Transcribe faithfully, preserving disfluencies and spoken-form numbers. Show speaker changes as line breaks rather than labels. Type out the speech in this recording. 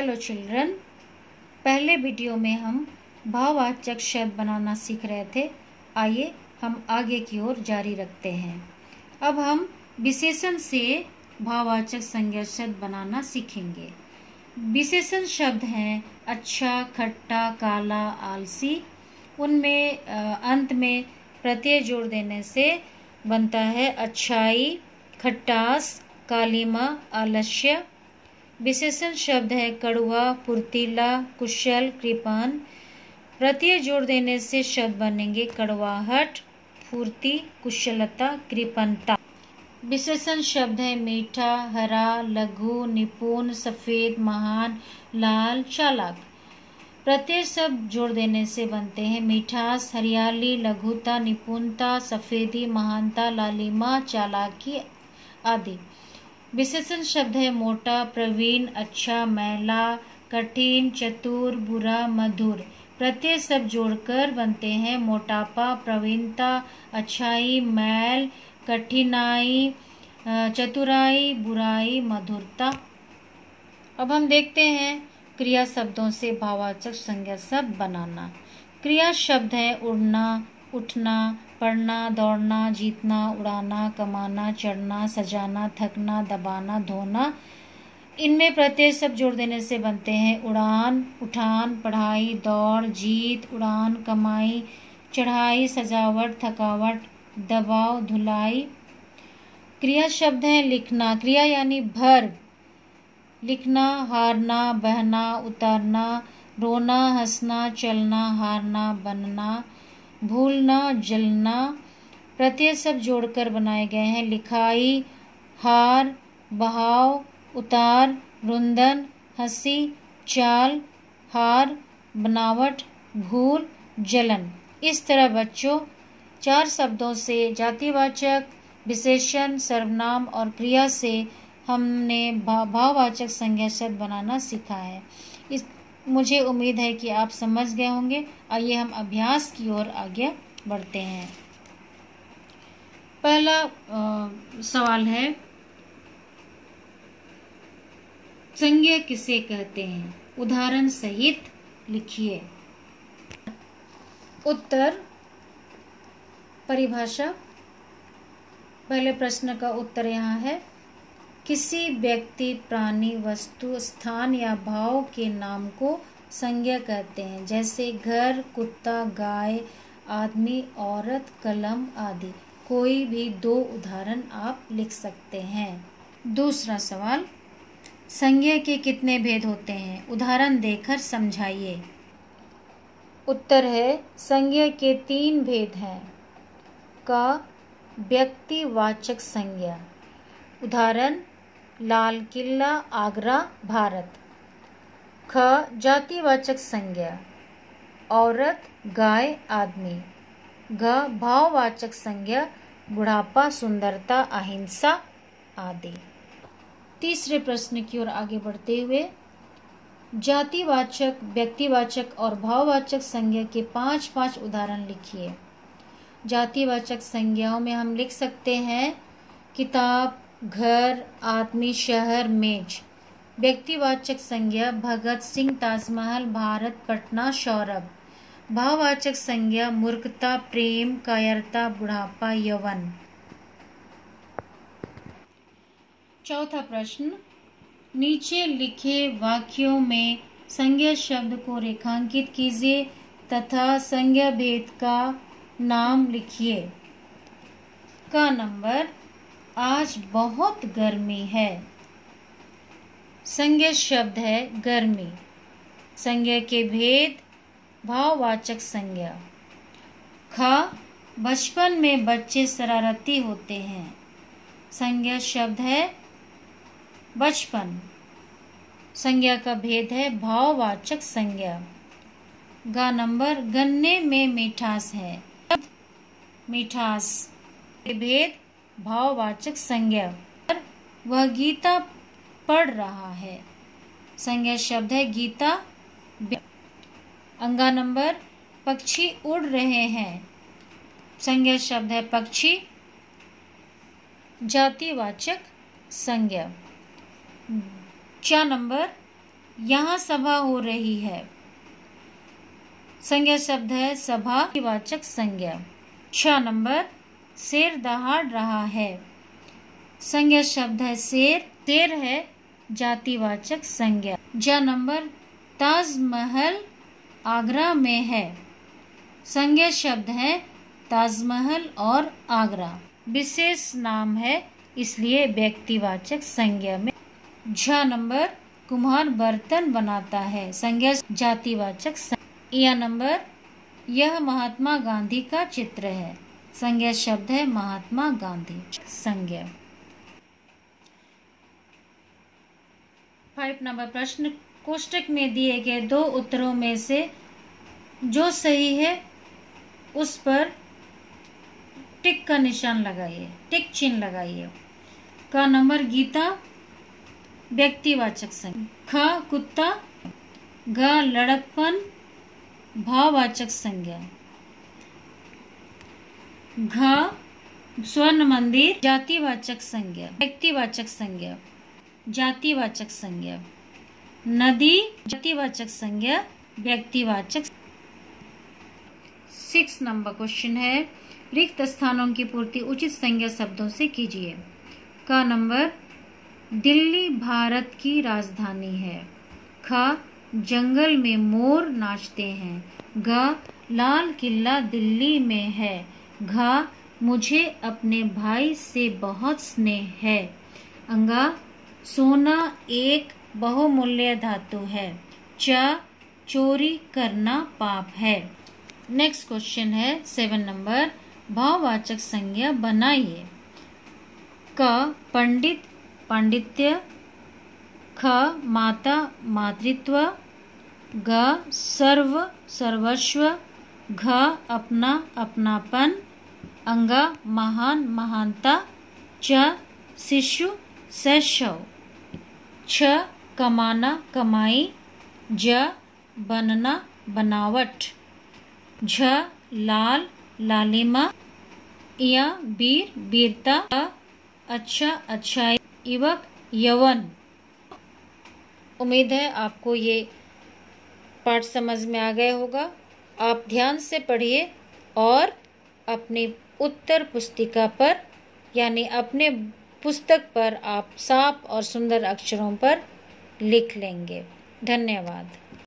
Hello children, पहले video में हम भाववाचक शब्द बनाना सीख रहे थे। आइए हम आगे की ओर जारी रखते हैं। अब हम विशेषण से भाववाचक संज्ञा शब्द बनाना सीखेंगे। विशेषण शब्द हैं अच्छा, खट्टा, काला, आलसी। उनमें अंत में प्रत्यय जोड़ देने से बनता है अच्छाई, खट्टास, कालीमा, आलस्य। विशेषण शब्द है कड़वा, फुर्तीला, कुशल, कृपण। प्रत्यय जोड़ देने से शब्द बनेंगे कड़वाहट, फुर्ती, कुशलता, कृपणता। विशेषण शब्द है मीठा, हरा, लघु, निपुण, सफेद, महान, लाल, चालाक। प्रत्यय शब्द जोड़ देने से बनते हैं मिठास, हरियाली, लघुता, निपुणता, सफेदी, महानता, लालिमा, चालाकी आदि। विशेषण शब्द है मोटा, प्रवीण, अच्छा, मैला, कठिन, चतुर, बुरा, मधुर। प्रत्यय शब्द जोड़कर बनते हैं मोटापा, प्रवीणता, अच्छाई, मैल, कठिनाई, चतुराई, बुराई, मधुरता। अब हम देखते हैं क्रिया शब्दों से भाववाचक संज्ञा शब्द बनाना। क्रिया शब्द है उड़ना, उठना, पढ़ना, दौड़ना, जीतना, उड़ाना, कमाना, चढ़ना, सजाना, थकना, दबाना, धोना। इनमें प्रत्यय शब्द जोड़ देने से बनते हैं उड़ान, उठान, पढ़ाई, दौड़, जीत, उड़ान, कमाई, चढ़ाई, सजावट, थकावट, दबाव, धुलाई। क्रिया शब्द है लिखना। क्रिया यानी वर्ब। लिखना, हारना, बहना, उतारना, रोना, हंसना, चलना, हारना, बनना, भूलना, जलना। प्रत्यय शब्द जोड़कर बनाए गए हैं लिखाई, हार, बहाव, उतार, रुंदन, हंसी, चाल, हार, बनावट, भूल, जलन। इस तरह बच्चों चार शब्दों से जातिवाचक, विशेषण, सर्वनाम और क्रिया से हमने भाववाचक संज्ञा शब्द बनाना सीखा है। इस मुझे उम्मीद है कि आप समझ गए होंगे। आइए हम अभ्यास की ओर आगे बढ़ते हैं। पहला आ, सवाल है संज्ञा किसे कहते हैं? उदाहरण सहित लिखिए। उत्तर परिभाषा। पहले प्रश्न का उत्तर यहाँ है किसी व्यक्ति, प्राणी, वस्तु, स्थान या भाव के नाम को संज्ञा कहते हैं, जैसे घर, कुत्ता, गाय, आदमी, औरत, कलम आदि। कोई भी दो उदाहरण आप लिख सकते हैं। दूसरा सवाल, संज्ञा के कितने भेद होते हैं? उदाहरण देकर समझाइए। उत्तर है संज्ञा के तीन भेद हैं। क व्यक्तिवाचक संज्ञा। उदाहरण लाल किला, आगरा, भारत। ख जातिवाचक संज्ञा। औरत, गाय, आदमी। घ भाववाचक संज्ञा। बुढ़ापा, सुंदरता, अहिंसा आदि। तीसरे प्रश्न की ओर आगे बढ़ते हुए जातिवाचक, व्यक्तिवाचक और भाववाचक संज्ञा के पांच पांच उदाहरण लिखिए। जातिवाचक संज्ञाओं में हम लिख सकते हैं किताब, घर, आदमी, शहर, मेज। व्यक्तिवाचक संज्ञा भगत सिंह, ताजमहल, भारत, पटना, सौरभ। भाववाचक संज्ञा मूर्खता, प्रेम, कायरता, बुढ़ापा, यौवन। चौथा प्रश्न, नीचे लिखे वाक्यों में संज्ञा शब्द को रेखांकित कीजिए तथा संज्ञा भेद का नाम लिखिए। का नंबर, आज बहुत गर्मी है। संज्ञा शब्द है गर्मी। संज्ञा के भेद भाववाचक संज्ञा। ख बचपन में बच्चे शरारती होते हैं। संज्ञा शब्द है बचपन। संज्ञा का भेद है भाववाचक संज्ञा। ग नंबर, गन्ने में मिठास है। मिठास भेद भाववाचक संज्ञा। वह गीता पढ़ रहा है। संज्ञा शब्द है गीता। अंगा नंबर, पक्षी उड़ रहे हैं। संज्ञा शब्द है पक्षी। जातिवाचक संज्ञा। चा नंबर, यहाँ सभा हो रही है। संज्ञा शब्द है सभा की वाचक संज्ञा। छह नंबर शेर दहाड़ रहा है। संज्ञा शब्द है शेर। शेर है जातिवाचक संज्ञा। ज नंबर ताजमहल आगरा में है। संज्ञा शब्द है ताजमहल और आगरा। विशेष नाम है इसलिए व्यक्तिवाचक संज्ञा में। झ नंबर कुम्हार बर्तन बनाता है। संज्ञा जातिवाचक संज्ञा। यह नंबर यह महात्मा गांधी का चित्र है। संज्ञा शब्द है महात्मा गांधी। संज्ञा। फाइव नंबर प्रश्न कोष्टक में दिए गए दो उत्तरों में से जो सही है उस पर टिक का निशान लगाइए, टिक चिन्ह लगाइए। का नंबर गीता व्यक्तिवाचक संज्ञा। ख कुत्ता। ग लड़कपन भाववाचक संज्ञा। घ स्वर्ण मंदिर जातिवाचक संज्ञा। व्यक्तिवाचक संज्ञा। जातिवाचक संज्ञा। नदी जातिवाचक संज्ञा। व्यक्तिवाचक। सिक्स नंबर क्वेश्चन है रिक्त स्थानों की पूर्ति उचित संज्ञा शब्दों से कीजिए। का नंबर दिल्ली भारत की राजधानी है। ख जंगल में मोर नाचते हैं। ग लाल किला दिल्ली में है। घ मुझे अपने भाई से बहुत स्नेह है। अंगा सोना एक बहुमूल्य धातु है। च चोरी करना पाप है। नेक्स्ट क्वेश्चन है सेवन नंबर भाववाचक संज्ञा बनाइए। क पंडित पांडित्य। ख माता मातृत्व। ग सर्व सर्वस्व। घ अपना अपनापन। अंगा महान महानता। च शिशु शैशव। छ कमाना कमाई। ज बनना बनावट। झ लाल लालिमा। या वीर वीरता। अच्छा अच्छाई युवक यवन। उम्मीद है आपको ये पाठ समझ में आ गया होगा। आप ध्यान से पढ़िए और अपनी उत्तर पुस्तिका पर यानी अपने पुस्तक पर आप साफ और सुंदर अक्षरों पर लिख लेंगे। धन्यवाद।